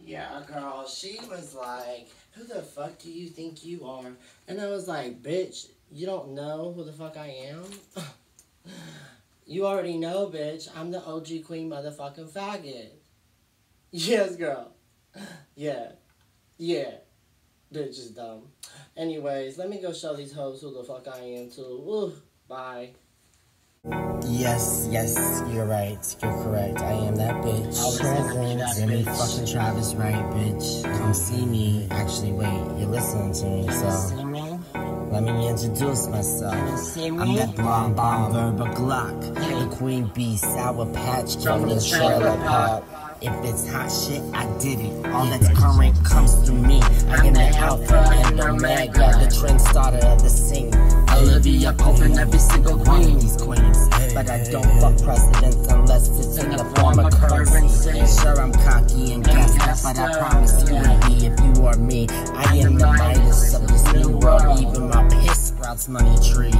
Yeah, girl, she was like, who the fuck do you think you are? And I was like, bitch, you don't know who the fuck I am? You already know, bitch. I'm the OG queen motherfucking faggot. Yes, girl. Yeah. Yeah. Bitch is dumb. Anyways, let me go show these hoes who the fuck I am too. Woo. Bye. Yes, you're right. You're correct. I am that bitch. remiTravis, right, bitch? Come see me. Actually, wait, you're listening to me, so let me introduce myself. I'm that blonde bomb verbal Glock, the queen bee, sour patch from the trailer park. If it's hot shit, I did it. All that's current comes through me. I am the alpha and omega, the trend starter of the scene. Olivia Pope every single queen. These queens, but I don't fuck presidents unless it's in the form of currency. Sure, I'm cocky and gassed, but I promise you would be if you are me. I am the Midas of this new world. Even my piss sprouts money trees.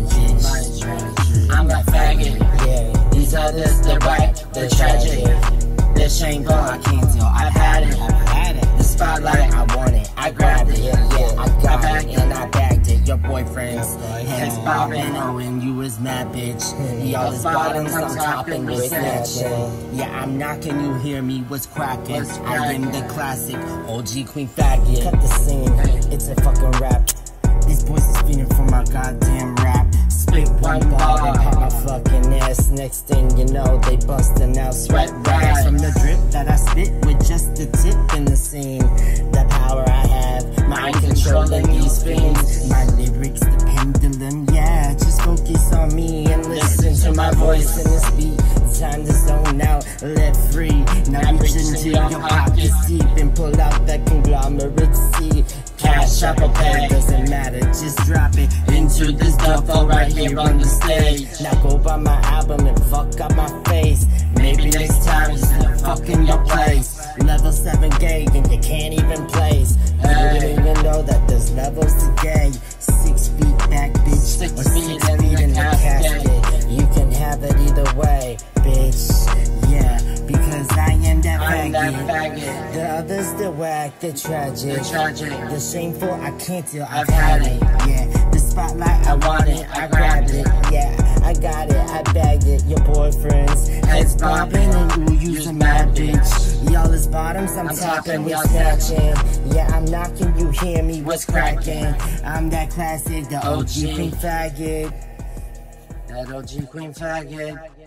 I'm that faggot. Yeah, these others, they're whack, they're tragic. They're shameful, I can't tell. I've had it. The spotlight, I want it. I grabbed it. Yeah, I got it and I bagged it. Your boyfriend's head's bobbing. Oh, and you was mad, bitch. He all his bottoms, I'm topping with snatching. Yeah, I'm knocking, you hear me, what's cracking? I am the classic OG queen faggot. Cut the scene, it's a fucking rap. These boys is feeding for my goddamn rap. Spit one ball and pop my fucking ass. Next thing you know, they busting out sweat rags from the drip that I spit with just the tip in the scene. The power I have, mind controlling these fiends. My lyrics, the pendulum, yeah. Just focus on me and listen to my voice in this beat. It's time to zone out, let free. Now reach into your pockets deep and pull out that conglomerate seed. Cash up or pay, doesn't matter, just drop it into this duffel right here on the stage. Now go buy my album and fuck up my face. Maybe next time just fuck in your place. Level 7 gay and you can't even place. You don't even know that there's levels to gay. 6 feet back, bitch, or 6 feet in the casket. You can have it either way, bitch. Yeah, because I am that faggot. The others, the whack, the tragic, the shameful, I can't tell, I've had it. Yeah, the spotlight, I want it, I grabbed it. Yeah, I got it, I bagged it. Your boyfriend's head's bobbing and you using mad bitch. Y'all is bottoms, I'm topping with snatching. Yeah, I'm knocking, you hear me, what's cracking? I'm that classic, the OG queen faggot. That OG queen faggot.